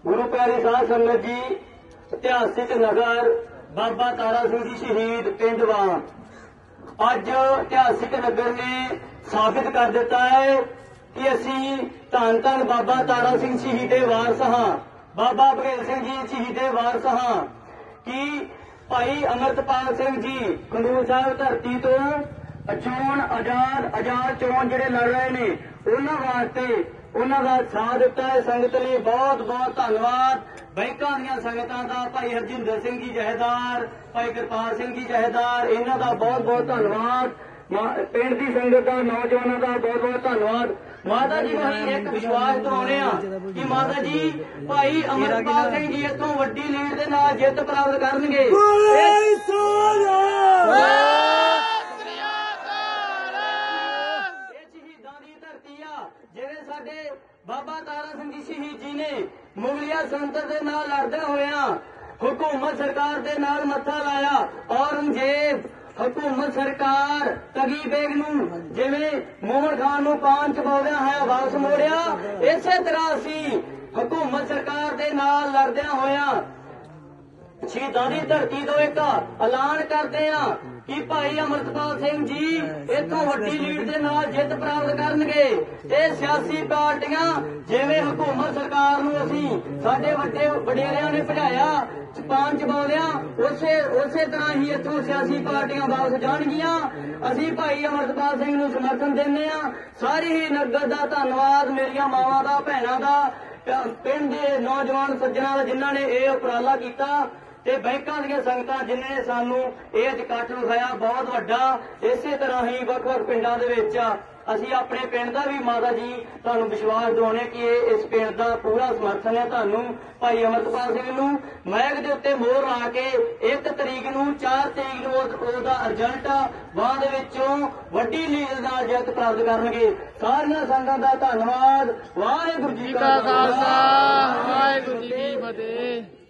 गुरु प्यारी साध संगत जी, इतिहासिक नगर बाबा तारा सिंह जी शहीद पिंड वां अज इतिहासिक नगर ने साबित कर दिता है कि असी धन धन बाबा तारा सिंह शहीदे वारस हाँ, बाबा बघेल सिंह जी शहीदे वारस हाँ कि भाई अमृतपाल सिंह जी खंडूर साहब धरती तो चोण आजाद चोण जिहड़े लड़ रहे ने उन्हां वास्ते उन्हां दा साथ दिता है संगत ने। बहुत बहुत धन्नवाद बैंकां दीयां संगतां दा, भाई हरजिंदर सिंह जी जहेदार, भाई कृपाल सिंह जी जहेदार, इन्हां दा बहुत बहुत धन्नवाद। पिंड दी संगत दा, नौजवानों का बहुत बहुत धन्नवाद। माता जी को असीं एक विश्वास दिवाउने आ कि माता जी भाई अमरपाल सिंह जी इत्थों वड्डी लीड दे नाल जिੱਤ प्राप्त करनगे। जिवें साडे बाबा तारा सिंह जी शहीद जी ने मुगलिया संतर दे नाल लड़दे होया हुकूमत सरकार दे नाल मत्था लाया। औरंगजेब हुकूमत सरकार तगी बेग नूं जिवें मोहन खान नूं पान चबाउंदियां है वापस मोड़िया, इसे तरह असीं हुकूमत सरकार दे नाल लड़दियां होया शहीदां दी धरती तो एक ऐलान करते हैं कि भाई अमृतपाल सिंह जी इत्थों वड्डी लीड दे नाल जिੱਤ प्राप्त करनगे। ते सियासी पार्टियां जिवें हुकूमत सरकार नूं असीं साडे वड्डे वडेरियां ने भजाया पान चबाउंदियां, उसे तरह ही इत्थों सियासी पार्टियां वापस जाणगियां। असीं भाई अमृतपाल सिंह नूं समर्थन दिंदे हां। सारी ही नगर दा धन्नवाद मेरियां मावां दा, भैणां दा, पिंड दे नौजवान सज्जणां दा जिन्हां ने इह उपराला कीता ते बैंकां दीयां संगतां जिन्हां ने सानूं इह इकट्ठ विखाया बहुत वड्डा। इसे तरह ही ਵੱਖ-ਵੱਖ पिंडां दे विच असीं अपने पिंड दा भी माता जी तुहानूं विश्वास दिवाउने कि इस पिंड दा पूरा समर्थन है। तुहानूं भाई अमृतपाल सिंह नूं महक दे उत्ते मोहर ला के 1 तरीक नूं 4 तरीक नूं ਉਹਦਾ ਰਿਜ਼ਲਟ ਬਾਅਦ ਦੇ ਵਿੱਚੋਂ ਵੱਡੀ ਲੀਡ ਨਾਲ ਜਿੱਤ ਪ੍ਰਾਪਤ ਕਰਨਗੇ। ਸਾਰੀਆਂ ਸੰਗਤਾਂ ਦਾ ਧੰਨਵਾਦ। ਵਾਹਿਗੁਰੂ ਜੀ ਕਾ ਖਾਲਸਾ, ਵਾਹਿਗੁਰੂ ਜੀ ਕੀ ਫਤਿਹ।